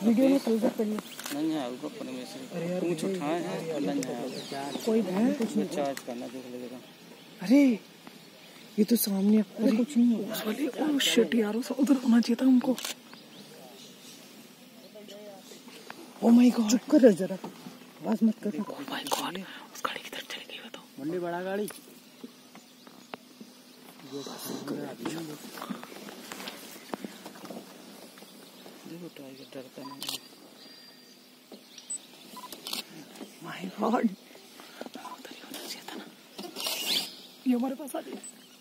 Video में कल कर लिया नहीं है ऊपर परमेश्वर पूछ उठाए हैं नहीं है कोई है कुछ नहीं चार्ज करना देख लेगा। अरे ये तो सामने अरे कुछ नहीं है उस वाले ओ शिट यार उधर होना चाहिए था उनको। ओ माय गॉड चुप कर जरा आवाज मत कर। ओ माय गॉड उस गाड़ी की तरफ चली गई बताओ मंडी बड़ा गाड़ी देखो टाइगर डरता नहीं। माय गॉड उधर ही होना चाहिए था ना ये हमारे पास आ गया।